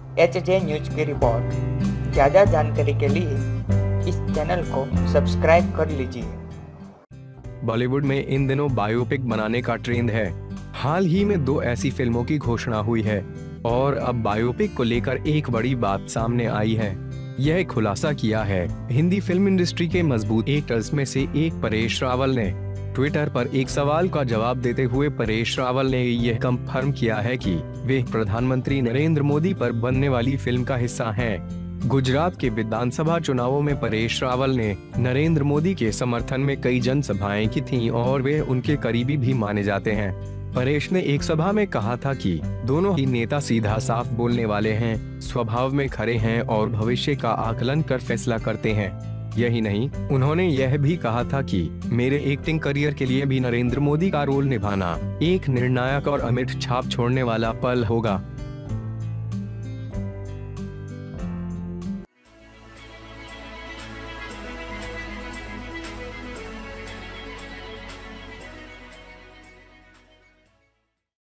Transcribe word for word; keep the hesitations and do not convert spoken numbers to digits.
H J news की रिपोर्ट। ज़्यादा जानकारी के लिए इस चैनल को सब्सक्राइब कर लीजिए। बॉलीवुड में इन दिनों बायोपिक बनाने का ट्रेंड है। हाल ही में दो ऐसी फिल्मों की घोषणा हुई है और अब बायोपिक को लेकर एक बड़ी बात सामने आई है। यह खुलासा किया है हिंदी फिल्म इंडस्ट्री के मजबूत एक्टर्स में से एक परेश रावल ने। ट्विटर पर एक सवाल का जवाब देते हुए परेश रावल ने यह कंफर्म किया है कि वे प्रधानमंत्री नरेंद्र मोदी पर बनने वाली फिल्म का हिस्सा हैं। गुजरात के विधानसभा चुनावों में परेश रावल ने नरेंद्र मोदी के समर्थन में कई जनसभाएं की थीं और वे उनके करीबी भी माने जाते हैं। परेश ने एक सभा में कहा था कि दोनों ही नेता सीधा साफ बोलने वाले हैं, स्वभाव में खरे हैं और भविष्य का आकलन कर फैसला करते हैं। यही नहीं, उन्होंने यह भी कहा था कि मेरे एक्टिंग करियर के लिए भी नरेंद्र मोदी का रोल निभाना एक निर्णायक और अमिट छाप छोड़ने वाला पल होगा।